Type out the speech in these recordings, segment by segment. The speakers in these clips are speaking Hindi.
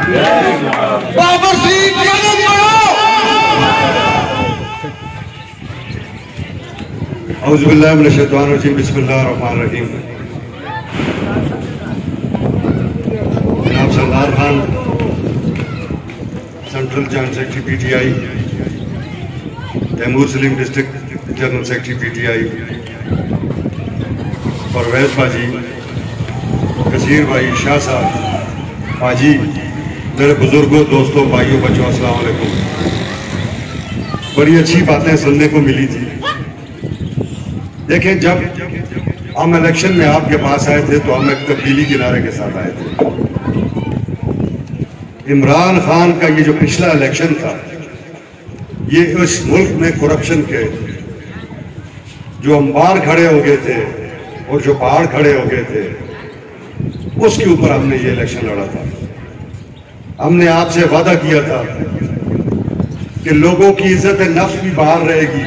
बाबर सिंह कदम बढ़ो। औज़ुबिल्लाहि मिनश शैतानिर रजीम, बिस्मिल्लाहिर रहमानिर रहीम। जनाब Sardar Khan, central joint secretary PTI, Taimur Saleem district general secretary PTI, Parvez बाजी, कसीर भाई, शाह साहब, हाजी, मेरे बुजुर्गों, दोस्तों, भाइयों, बच्चों, अस्सलाम वालेकुम। बड़ी अच्छी बातें सुनने को मिली थी। देखें, जब हम इलेक्शन में आपके पास आए थे तो हम एक तब्दीली के नारे के साथ आए थे। इमरान खान का ये जो पिछला इलेक्शन था, ये इस मुल्क में करप्शन के जो अंबार खड़े हो गए थे और जो पहाड़ खड़े हो गए थे, उसके ऊपर हमने ये इलेक्शन लड़ा था। हमने आपसे वादा किया था कि लोगों की इज्जत नफ्स भी बाहर रहेगी,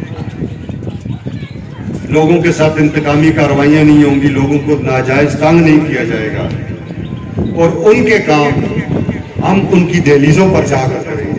लोगों के साथ इंतकामी कार्रवाइयां नहीं होंगी, लोगों को नाजायज तंग नहीं किया जाएगा और उनके काम हम उनकी दहलीजों पर जाकर करेंगे।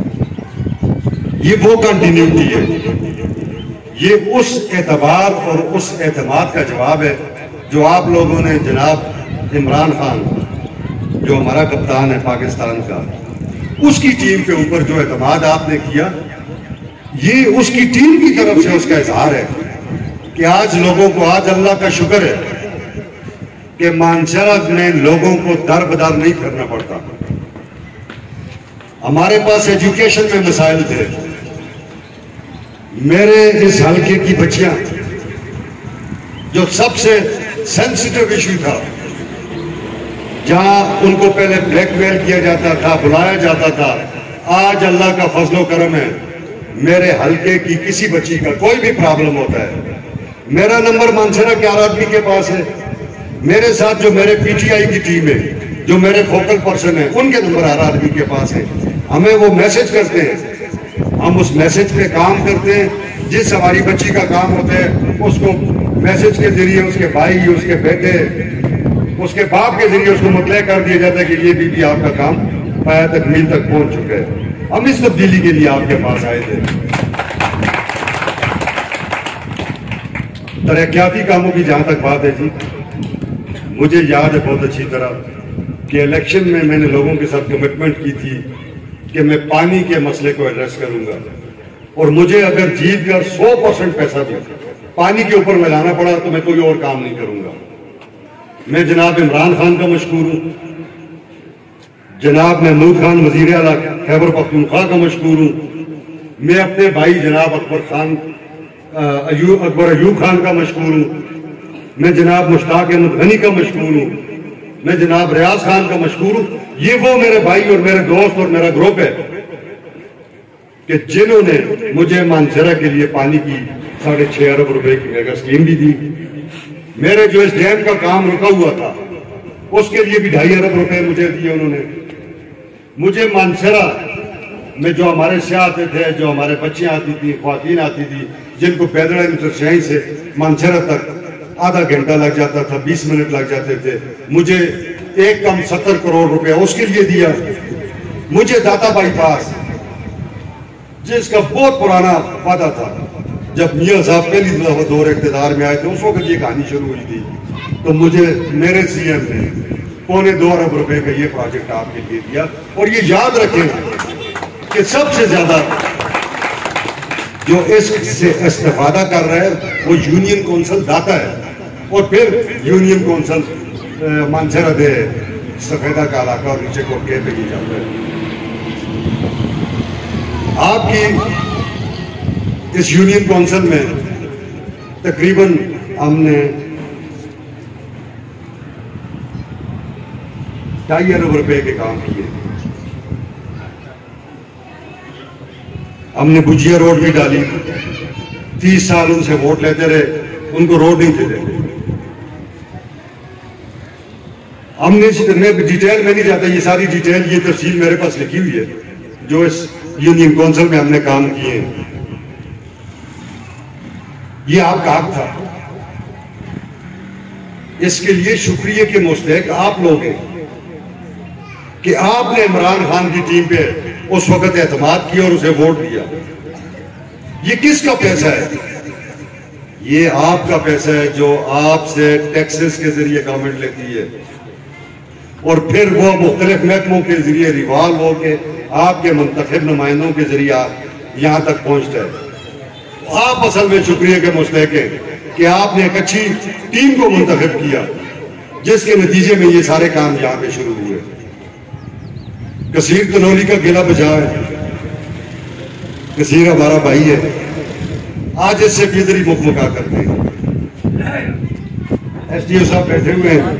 ये वो कंटिन्यूटी है, ये उस एतबार और उस एतमाद का जवाब है जो आप लोगों ने जनाब इमरान खान, जो हमारा कप्तान है पाकिस्तान का, उसकी टीम के ऊपर जो एतमाद आपने किया, ये उसकी टीम की तरफ से उसका इजहार है कि आज लोगों को, आज अल्लाह का शुक्र है कि मानसरा में लोगों को दर बदर नहीं करना पड़ता। हमारे पास एजुकेशन में मसाइल थे। मेरे इस हल्के की बच्चियां, जो सबसे सेंसिटिव इशू था, जहां उनको पहले ब्लैकमेल किया जाता था, बुलाया जाता था, आज अल्लाह का फजलो करम है, मेरे हल्के की किसी बच्ची का कोई भी प्रॉब्लम होता है, मेरा नंबर मानसरा के आरआरबी के पास है, मेरे साथ जो मेरे पीटीआई की टीम है, जो मेरे फोकल पर्सन है, उनके नंबर आरआरबी के पास है। हमें वो मैसेज करते हैं, हम उस मैसेज पे काम करते हैं। जिस हमारी बच्ची का काम होता है, उसको मैसेज के जरिए उसके भाई, उसके बेटे, उसके बाप के जरिए उसको मुतला कर दिया जाता है कि ये बीबी आपका काम पाया तक मील तक पहुंच चुका है। हम इस तब्दीली के लिए आपके पास आए थे। तरक्याती कामों की जहां तक बात है जी, मुझे याद है बहुत अच्छी तरह कि इलेक्शन में मैंने लोगों के साथ कमिटमेंट की थी कि मैं पानी के मसले को एड्रेस करूंगा और मुझे अगर जीत कर 100% पैसा भी पानी के ऊपर लगाना पड़ा तो मैं कोई और काम नहीं करूंगा। मैं जनाब इमरान खान का मशकूर हूं, जनाब महमूद खान वजीर आला खैबर पख्तूनख्वा का मशकूर हूं, मैं अपने भाई जनाब अकबर अयूब खान का मशकूर हूं, मैं जनाब मुश्ताक अहमद गनी का मशकूर हूं, मैं जनाब रियाज खान का मशकूर हूं। ये वो मेरे भाई और मेरे दोस्त और मेरा ग्रुप है कि जिन्होंने मुझे मानसरा के लिए पानी की 6.5 अरब रुपए की मेगा स्कीम भी दी। मेरे जो इस डैम का काम रुका हुआ था, उसके लिए भी 2.5 अरब रुपए मुझे दिए उन्होंने। मुझे मानसरा में जो हमारे शाह आते थे, जो हमारे बच्चियां आती थी, ख्वातीन आती थी, जिनको पैदल इंटरशाही से मानसरा तक आधा घंटा लग जाता था, 20 मिनट लग जाते थे, मुझे एक कम 70 करोड़ रुपया उसके लिए दिया। मुझे दाता बाईपास, जिसका बहुत पुराना वादा था, जब मियां साहब पहली दौर इख्तियार में आए थे, उस वक्त ये कहानी शुरू हुई थी, तो मुझे मेरे सीएम ने 2.25 अरब रुपए का ये प्रोजेक्ट आपके लिए दिया। और ये याद रखें कि सबसे ज्यादा जो इससे इस्तेफादा कर रहा है वो यूनियन कौंसिल दाता है और फिर यूनियन कौंसिल मानसरा दे सफेदा का इलाका और नीचे को के पे जाता है। आपकी इस यूनियन कौंसिल में तकरीबन हमने 2.5 अरब रुपए के काम किए। हमने भुजिया रोड भी डाली, 30 साल उनसे वोट लेते रहे, उनको रोड नहीं थे देते। हमने डिटेल में नहीं जाता, ये सारी डिटेल, ये तफसील मेरे पास लिखी हुई है जो इस यूनियन काउंसिल में हमने काम किए हैं। ये आपका हक था, इसके लिए शुक्रिया के मुस्तहक आप लोग हैं। कि आपने इमरान खान की टीम पे उस वक्त एतमाद किया और उसे वोट दिया। ये किसका पैसा है? ये आपका पैसा है जो आपसे टैक्सेस के जरिए गवर्नमेंट लेती है और फिर वो मुख्तलिफ महकमों के जरिए रिवॉल्व होके आपके मुंतखब नुमाइंदों के जरिए यहां तक पहुंचता है। आप असल में शुक्रिया के मुस्तहक हैं कि आपने एक अच्छी टीम को मुंतखब किया जिसके नतीजे में ये सारे काम यहां पे शुरू हुए। कसीर तनौली का गिला बजा है, कसीर हमारा भाई है, आज इससे बेहतरी मुकमका करते हैं। एसडीओ साहब बैठे हुए हैं,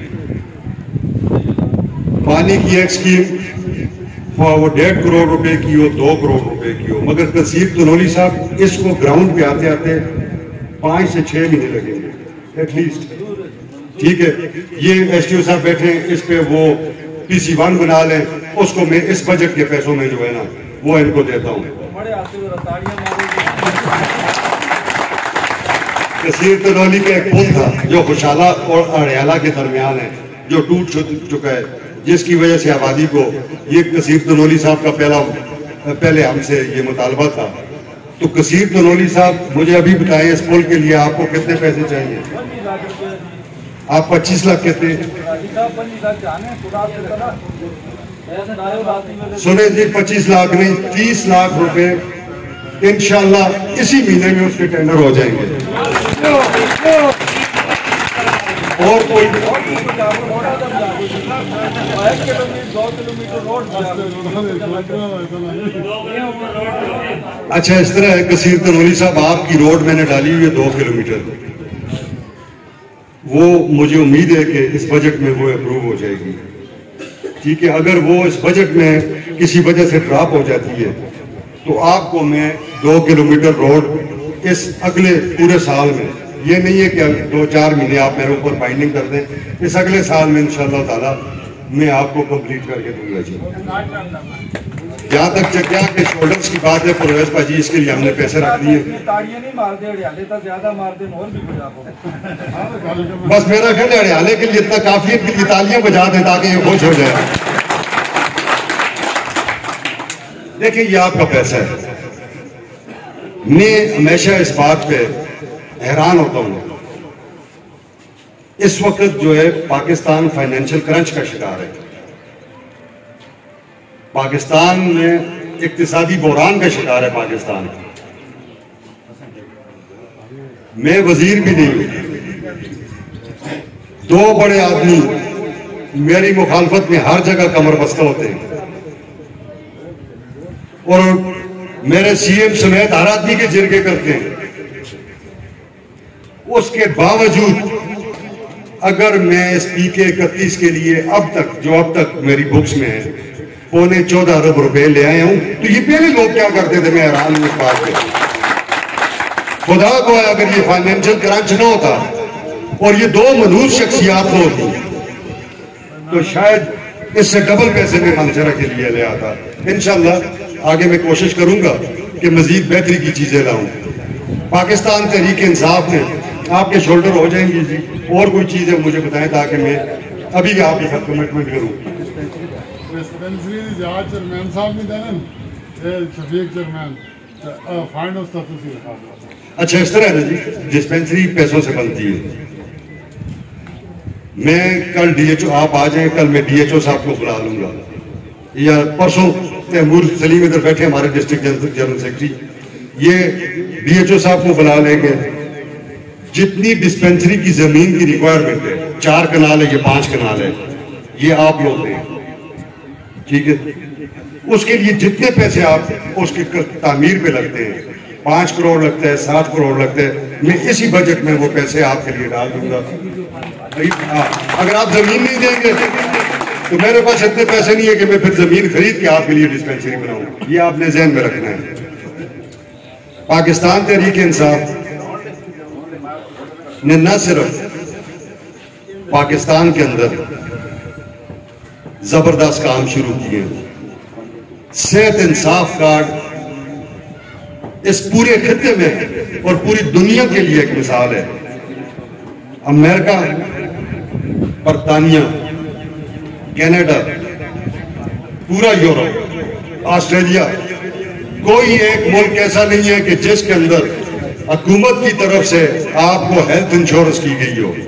पानी की एक स्कीम वो 1.5 करोड़ रुपए की हो, 2 करोड़ रुपए की हो, मगर कसीर तनौली साहब इसको ग्राउंड पे आते आते 5 से 6 महीने लगेंगे एटलीस्ट। ठीक है, ये एसडीओ साहब बैठे हैं, इस पे वो PC1 बना लें, उसको मैं इस बजट के पैसों में जो है ना वो इनको देता हूं। कसीर तनौली का एक पुल था जो खुशाला और अड़ियाला के दरमियान है, जो टूट चुका है, जिसकी वजह से आबादी को, ये कसीर तनौली साहब का पहले हमसे ये मुतालबा था। तो कसीर तनौली साहब मुझे अभी बताएं इस पुल के लिए आपको कितने पैसे चाहिए? आप 25 लाख कहते हैं। सुने जी, 25 लाख नहीं, 30 लाख रुपए इंशाल्लाह इसी महीने में उसके टेंडर हो जाएंगे। और कोई अच्छा इस तरह है कसीर तनौली साहब, आपकी रोड मैंने डाली हुई है 2 किलोमीटर, वो मुझे उम्मीद है कि इस बजट में वो अप्रूव हो जाएगी। ठीक है, अगर वो इस बजट में किसी वजह से ड्रॉप हो जाती है तो आपको मैं 2 किलोमीटर रोड इस अगले पूरे साल में, ये नहीं है कि 2-4 महीने आप मेरे ऊपर बाइंडिंग कर दें, इस अगले साल में इंशाल्लाह ताला मैं आपको कंप्लीट करके दूंगा जी। जहाँ तक चकिया के शोल्डर्स की बात है परवेज भाजी, इसके लिए हमने पैसे रख दिए। बस मेरा ख्याल है हरियाले के लिए इतना काफी है कि तालियां बजा दें ताकि ये खुश हो जाए। देखिए ये आपका पैसा है। मैं हमेशा इस बात पे हैरान होता हूं, इस वक्त जो है पाकिस्तान फाइनेंशियल क्रंच का शिकार है, पाकिस्तान में इक्तिसादी बहरान का शिकार है पाकिस्तान। मैं वजीर भी नहीं हूं, 2 बड़े आदमी मेरी मुखालफत में हर जगह कमर बस्ता होते हैं और मेरे सीएम समेत हर आदमी के जिरगे करते हैं। उसके बावजूद अगर मैं इस PK 31 के लिए अब तक मेरी बुक्स में है 14.25 अरब रुपए ले आया हूं, तो ये पहले लोग क्या करते थे? मैं हैरान हूं इस बात पे। खुदा को अगर ये फाइनेंशियल क्रंच ना होता और ये 2 मनहूस शख्सियात होती तो शायद इससे डबल पैसे में मंशरा के लिए ले आता। इंशाल्लाह आगे मैं कोशिश करूंगा कि मजीद बेहतरी की चीजें लाऊं। पाकिस्तान तहरीक इंसाफ में आपके शोल्डर हो जाएंगी जी। और कोई चीजें मुझे बताएं ताकि मैं अभी आपके साथ कमिटमेंट करूं। अच्छा इस तरह है ना जी, डिस्पेंसरी पैसों से बनती है। मैं कल DHO, आप आ जाएं, कल मैं DHO साहब को बुला लूंगा या परसों तैमूर सलीम इधर बैठे हमारे डिस्ट्रिक्ट जनरल सेक्रेटरी, ये DHO साहब को बुला लेंगे। जितनी डिस्पेंसरी की जमीन की रिक्वायरमेंट है, 4 कनाल है, ये 5 कनाल है, ये आप लोग दें। ठीक है, उसके लिए जितने पैसे आप उसकी तामीर पे लगते हैं, 5 करोड़ लगता है, 7 करोड़ लगता है, मैं इसी बजट में वो पैसे आपके लिए डाल दूंगा। अगर आप जमीन नहीं देंगे तो मेरे पास इतने पैसे नहीं है कि मैं फिर जमीन खरीद के आपके लिए डिस्पेंसरी बनाऊं। ये आपने ज़हन में रखना है। पाकिस्तान तहरीक इंसाफ ने न सिर्फ पाकिस्तान के अंदर जबरदस्त काम शुरू किए, सेहत इंसाफ कार्ड इस पूरे खित्ते में और पूरी दुनिया के लिए एक मिसाल है। अमेरिका, बरतानिया, कनाडा, पूरा यूरोप, ऑस्ट्रेलिया, कोई एक मुल्क ऐसा नहीं है कि जिसके अंदर हुकूमत की तरफ से आपको हेल्थ इंश्योरेंस की गई हो।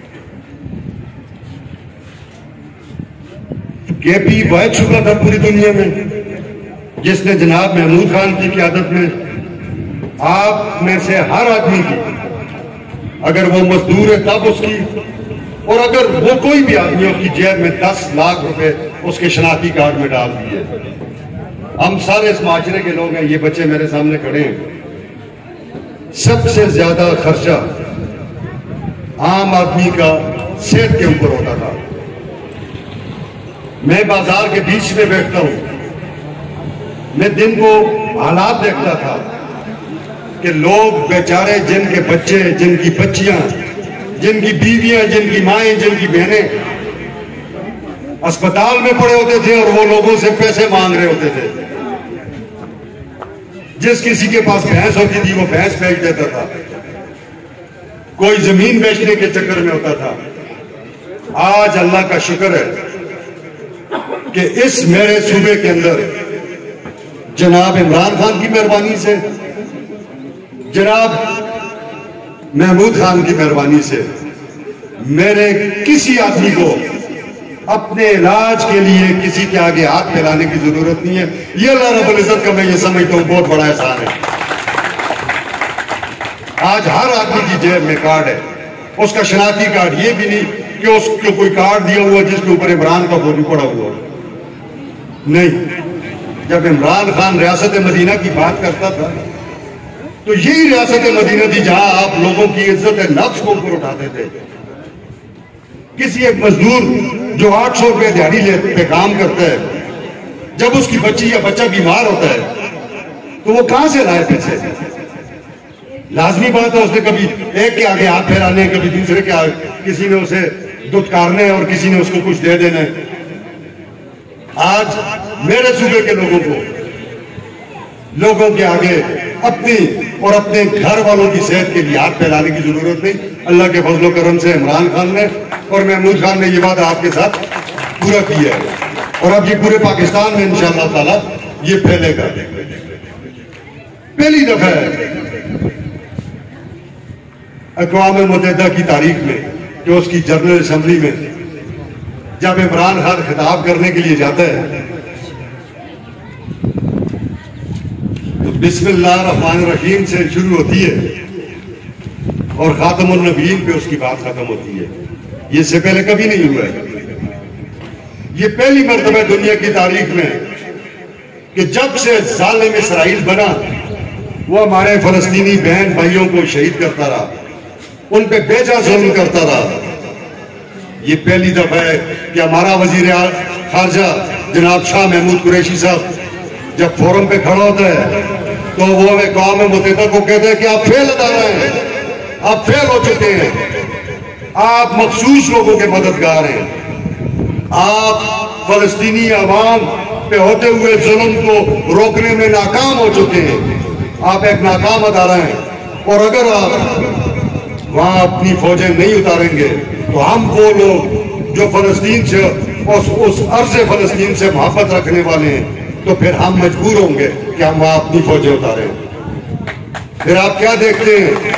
केपी वाहिद चुका था पूरी दुनिया में, जिसने जनाब महमूद खान की क़यादत में आप में से हर आदमी की, अगर वो मजदूर है तब उसकी, और अगर वो कोई भी आदमी उसकी जेब में 10 लाख रुपए उसके शनाख्ती कार्ड में डाल दिए। हम सारे इस माशरे के लोग हैं, ये बच्चे मेरे सामने खड़े हैं। सबसे ज्यादा खर्चा आम आदमी का सेहत के ऊपर होता था। मैं बाजार के बीच में बैठता हूं, मैं दिन को हालात देखता था कि लोग बेचारे, जिनके बच्चे, जिनकी बच्चियां, जिनकी बीवियां, जिनकी माएं, जिनकी बहनें अस्पताल में पड़े होते थे और वो लोगों से पैसे मांग रहे होते थे। जिस किसी के पास भैंस होती थी वो भैंस बेच देता था, कोई जमीन बेचने के चक्कर में होता था। आज अल्लाह का शुक्र है कि इस मेरे सूबे के अंदर जनाब इमरान खान की मेहरबानी से, जनाब महमूद खान की मेहरबानी से मेरे किसी आदमी को अपने इलाज के लिए किसी के आगे हाथ फैलाने की जरूरत नहीं है। ये अल्लाह रब्बुल इज्जत का मैं ये समझता हूं बहुत बड़ा एहसान है। आज हर आदमी की जेब में कार्ड है, उसका शनाख्ती कार्ड। ये भी नहीं कि उसको कोई कार्ड दिया हुआ जिसके ऊपर इमरान का फोटो पड़ा हुआ, नहीं। जब इमरान खान रियासत मदीना की बात करता था तो यही रियासत मदीना थी जहां आप लोगों की इज्जत नफ्स को ऊपर उठाते थे। किसी एक मजदूर जो 800 रुपए दिहाड़ी पे काम करता है, जब उसकी बच्ची या बच्चा बीमार होता है तो वो कहां से लाए पैसे? लाजमी बात है उसने कभी एक के आगे हाथ फैलाने, कभी दूसरे के आगे, किसी ने उसे दुत्कारने और किसी ने उसको कुछ दे देना। आज मेरे सूबे के लोगों के आगे अपनी और अपने घर वालों की सेहत के लिए हाथ फैलाने की जरूरत नहीं। अल्लाह के फजलो करम से इमरान खान ने और महमूद खान ने ये वादा आपके साथ पूरा किया है और अब ये पूरे पाकिस्तान में इंशाअल्लाह ताला ये फैलेगा। पहली दफा है अक़वाम मुत्तहिदा की तारीख में कि उसकी जनरल असेंबली में जब इमरान खान खिताब करने के लिए जाता है तो बिस्मिल्लाहिर्रहमानिर्रहीम से शुरू होती है और खातमुन नबीयीन पे उसकी बात खत्म होती है। ये इससे पहले कभी नहीं हुआ है। ये पहली मर्तबा दुनिया की तारीख में कि जब से जालिम इसराइल बना वो हमारे फलस्तीनी बहन भाइयों को शहीद करता रहा, उन पे बेजा जुल्म करता रहा। ये पहली दफा है कि हमारा वजीर खारजा जनाब शाह महमूद कुरैशी साहब जब फोरम पे खड़ा होता है तो वो अक़वाम मुत्तहिदा को कहते हैं कि आप फेल अदारा हैं, आप फेल हो चुके हैं, आप मखसूस लोगों के मददगार हैं, आप फलस्तीनी अवाम पे होते हुए जुल्म को रोकने में नाकाम हो चुके हैं, आप एक नाकाम अदारा हैं। और अगर आप वहां अपनी फौजें नहीं उतारेंगे तो हम वो लोग जो फलस्तीन से उस अर्ज़ फलस्तीन से मोहब्बत रखने वाले हैं तो फिर हम मजबूर होंगे कि हम वहां अपनी फौजें उतारें। फिर आप क्या देखते हैं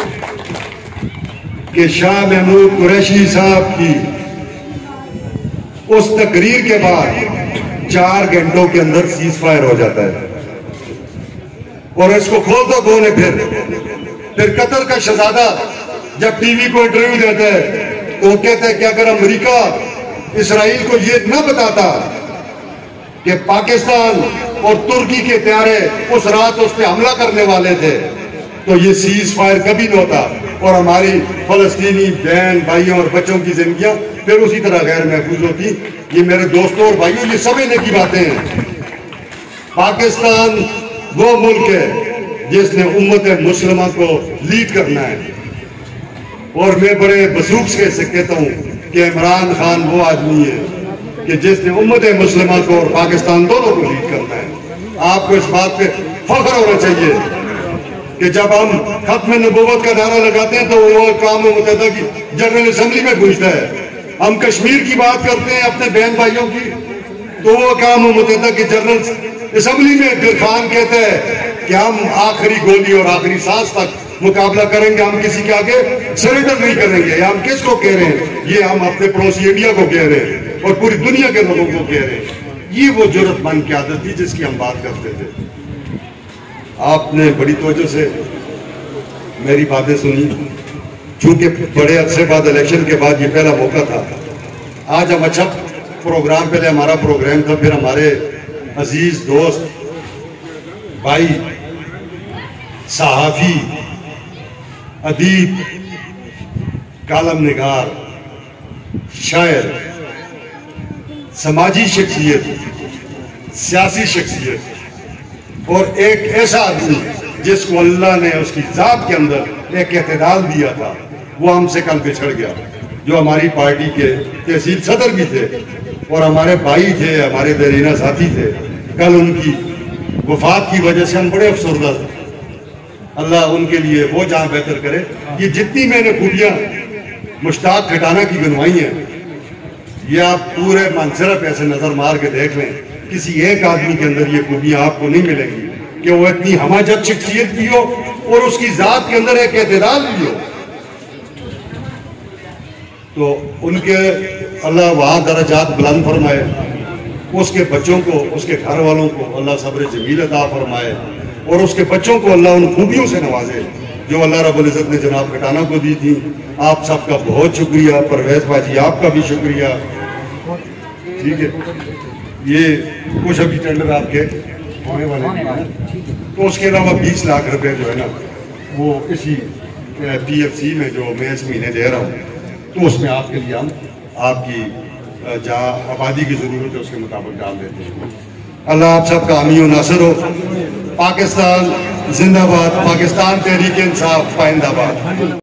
कि शाह महमूद कुरैशी साहब की उस तकरीर के बाद 4 घंटों के अंदर सीज फायर हो जाता है। और इसको खोलता कौन है? फिर कतर का शहजादा जब टीवी को इंटरव्यू देता है तो वो कहते हैं कि अगर अमेरिका इसराइल को ये न बताता कि पाकिस्तान और तुर्की के त्यारे उस रात उस पर हमला करने वाले थे तो ये सीज फायर कभी न होता और हमारी फलस्तीनी बहन भाइयों और बच्चों की जिंदगियां फिर उसी तरह गैर महफूज होती। ये मेरे दोस्तों और भाइयों ये समझने की बातें हैं। पाकिस्तान वो मुल्क है जिसने उम्मत मुस्लिमा को लीड करना है और मैं बड़े बसूख से कहता हूं कि इमरान खान वो आदमी है कि जिसने उम्मत मुस्लिमा को और पाकिस्तान दोनों को लीड करना है। आपको इस बात पे फख्र होना चाहिए कि जब हम खत्म नबूवत का नारा लगाते हैं तो वो अक़वाम मुत्तहिदा की जनरल असेंबली में गूंजता है। हम कश्मीर की बात करते हैं अपने बहन भाइयों की तो वो अक़वाम मुत्तहिदा के जनरल असम्बली में इरफान कहते हैं कि हम आखिरी गोली और आखिरी सांस तक मुकाबला करेंगे, हम किसी के आगे सरेंडर नहीं करेंगे। हम किसको कह रहे हैं? ये हम अपने पड़ोसी इंडिया को कह रहे हैं और पूरी दुनिया के लोगों को कह रहे हैं। ये वो जरूरतमंद क़यादत थी जिसकी हम बात करते थे। आपने बड़ी तवज्जो से मेरी बातें सुनी, चूंकि बड़े अरसे बाद इलेक्शन के बाद ये पहला मौका था। आज हम अच्छा प्रोग्राम, पहले हमारा प्रोग्राम था, फिर हमारे अजीज दोस्त भाई सहाफ़ी, अदीब, कालम निगार, शायर, समाजी शख्सियत, सियासी शख्सियत और एक ऐसा आदमी जिसको अल्लाह ने उसकी जात के अंदर एक एतदाल दिया था, वो हमसे कल बिछड़ गया। जो हमारी पार्टी के तहसील सदर भी थे और हमारे भाई थे, हमारे दरीना साथी थे, कल उनकी वफात की वजह से हम बड़े अफसरदा थे। अल्लाह उनके लिए वो जहां बेहतर करे। ये जितनी मैंने खूबियां मुश्ताक खटाना की गिनवाई हैं, ये आप पूरे मंसरफ ऐसे नजर मार के देख लें, किसी एक आदमी के अंदर ये खूबियां आपको नहीं मिलेंगी कि वो इतनी हमाजत शख्सियत भी हो और उसकी जात के अंदर एक एतदाल भी हो। तो उनके अल्लाह वहाँ दर्जात बुलंद फरमाए, उसके बच्चों को, उसके घर वालों को अल्लाह सब्र जमील अता फरमाए और उसके बच्चों को अल्लाह उन खूबियों से नवाजे जो अल्लाह रब्बुल इज़्ज़त ने जनाब खटाना को दी थी। आप सबका बहुत शुक्रिया। परवेज भाजी आपका भी शुक्रिया। ठीक है, ये कुछ अभी टेंडर आपके होने वाले हैं, तो उसके अलावा 20 लाख रुपए जो है ना, वो इसी PFC में जो मैं इस महीने दे रहा हूँ, तो उसमें आपके लिए हम आपकी जहाँ आबादी की जरूरत है उसके मुताबिक डाल देते हैं। अल्लाह आप सबका हामी और नासिर हो। पाकिस्तान जिंदाबाद, पाकिस्तान तहरीक इंसाफ पाइंदाबाद।